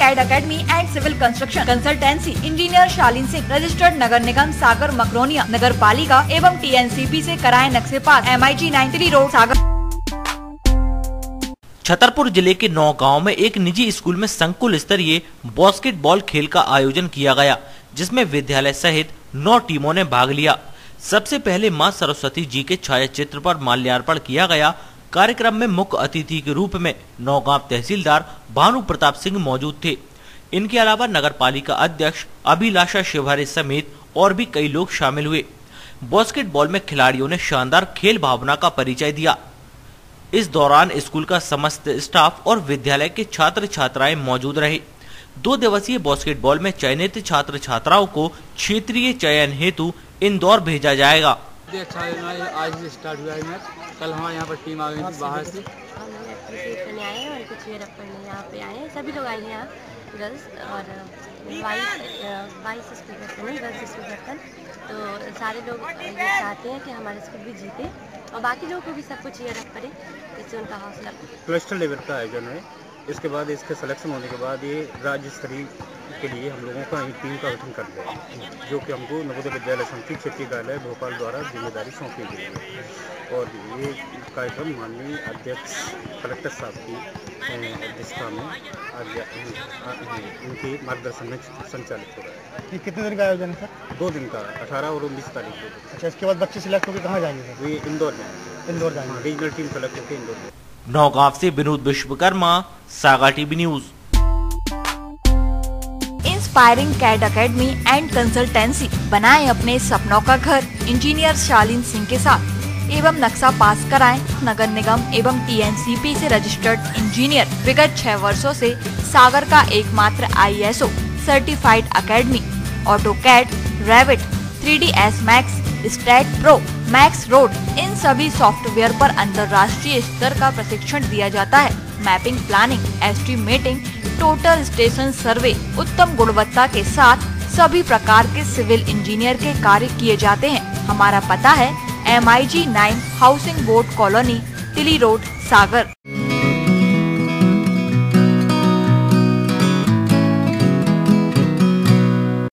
CAD academy and civil construction consultancy engineer Shaleen Singh, registered नगर निगम सागर मकरोनिया नगर पालिका एवं TNCP से कराए नक्शे पास। MIG 93 road Sagar. छतरपुर जिले के नौगांव में एक निजी स्कूल में संकुल स्तरीय बास्केटबॉल खेल का आयोजन किया गया, जिसमें विद्यालय सहित 9 टीमों ने भाग लिया। सबसे पहले मां सरस्वती जी के छायाचित्र पर माल्यार्पण किया गया। कार्यक्रम में मुख्य अतिथि के रूप में नौगांव तहसीलदार भानु प्रताप सिंह मौजूद थे। इनके अलावा नगर पालिका अध्यक्ष अभिलाषा शिवहरे समेत और भी कई लोग शामिल हुए। बास्केटबॉल में खिलाड़ियों ने शानदार खेल भावना का परिचय दिया। इस दौरान स्कूल का समस्त स्टाफ और विद्यालय के छात्र छात्राएं मौजूद रहे। 2 दिवसीय बास्केटबॉल में चयनित छात्र छात्राओं को क्षेत्रीय चयन हेतु इंदौर भेजा जाएगा। अच्छा आज से स्टार्ट हुआ है मैच। कल हमारे यहाँ पर टीम आ गई थी बाहर से। हम आए और कुछ यहाँ पे आए हैं, सभी लोग आए हैं यहाँ, गर्ल्स और बॉयज स्कूल गर्ल्स स्कूल। तो सारे लोग ये चाहते हैं कि हमारा स्कूल भी जीते और बाकी लोगों को भी सब कुछ चीयर अप करें, इससे उनका हौसला। क्लस्टर लेवल का आयोजन है। इसके बाद इसके सिलेक्शन होने के बाद ये राज्य स्तरीय के लिए हम लोगों का एक टीम का गठन कर दिया, जो कि हमको नवोदय विद्यालय समिति क्षेत्रीय कार्यालय भोपाल द्वारा जिम्मेदारी सौंपी गई है। और ये कार्यक्रम माननीय अध्यक्ष कलेक्टर साहब की अध्यक्षता में उनके मार्गदर्शन में संचालित हो रहा है। ये कितने दिन का आयोजन है सर? 2 दिन का, 18 और 19 तारीख को। अच्छा, इसके बाद बच्चे सिलेक्ट होकर कहाँ जाएंगे सर? ये इंदौर जाएंगे। इंदौर जाएंगे। रीजनल टीम सेलेक्ट होकर इंदौर जाएंगे। नौगांव से Vinod Vishwakarma, saga TV news. Inspiring CAD academy and consultancy, बनाएं अपने सपनों का घर इंजीनियर शालीन सिंह के साथ एवं नक्शा पास कराएं नगर निगम एवं TNCP से रजिस्टर्ड इंजीनियर। विगत 6 वर्षों से सागर का एकमात्र ISO certified academy. AutoCAD, Revit, 3ds Max, Staad Pro, Max Road, इन सभी सॉफ्टवेयर पर अंतर्राष्ट्रीय स्तर का प्रशिक्षण दिया जाता है। Mapping, planning, estimating, total station survey, उत्तम गुणवत्ता के साथ सभी प्रकार के सिविल इंजीनियर के कार्य किए जाते हैं। हमारा पता है MIG 9 housing board colony, Tili road, सागर।